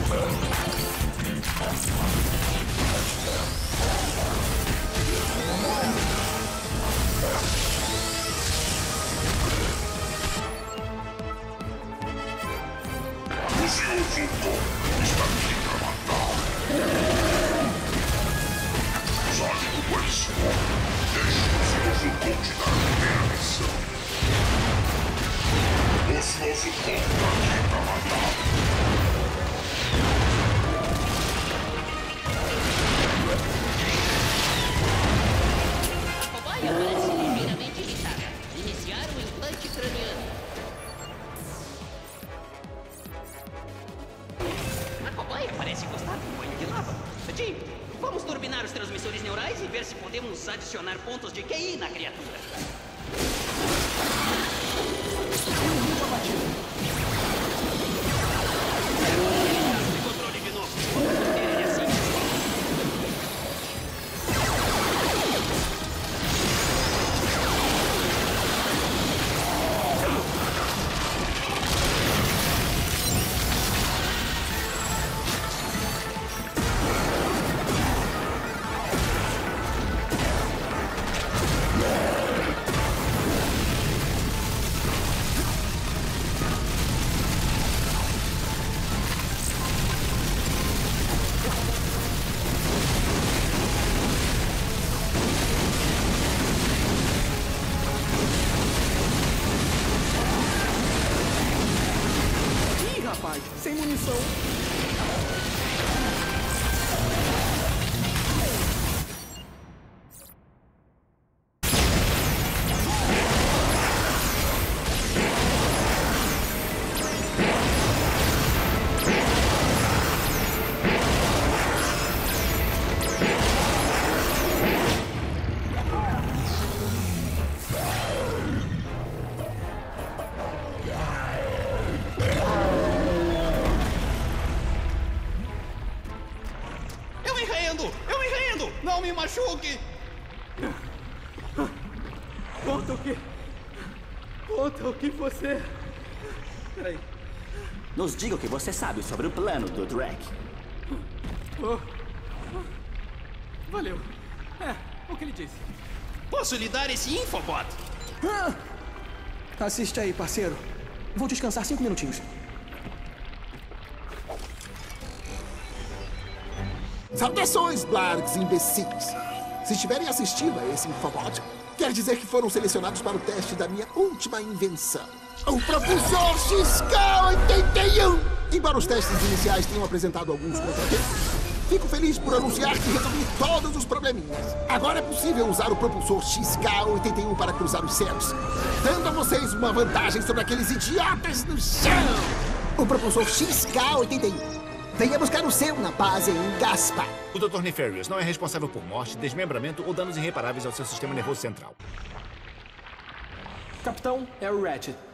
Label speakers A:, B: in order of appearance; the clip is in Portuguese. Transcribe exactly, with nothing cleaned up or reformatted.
A: Adicionar pontos de Q I na criatura. Controle de novo. Vamos manter ele assim.
B: Sem munição. Não me machuque! Conta o que... Conta o que você... Peraí.
C: Nos diga o que você sabe sobre o plano do Drek.
B: Oh. Valeu. É, o que ele disse.
A: Posso lhe dar esse infobot?
D: Ah! Assiste aí, parceiro. Vou descansar cinco minutinhos.
E: Saudações, Blargs imbecis! Se estiverem assistindo a esse infobot, quer dizer que foram selecionados para o teste da minha última invenção, o Propulsor X K oitenta e um! Embora os testes iniciais tenham apresentado alguns contratempos, fico feliz por anunciar que resolvi todos os probleminhas. Agora é possível usar o Propulsor X K oitenta e um para cruzar os céus, dando a vocês uma vantagem sobre aqueles idiotas no chão! O Propulsor X K oitenta e um. Venha buscar o seu na base em Gaspar.
F: O doutor Nefarious não é responsável por morte, desmembramento ou danos irreparáveis ao seu sistema nervoso central.
D: Capitão, é o Ratchet.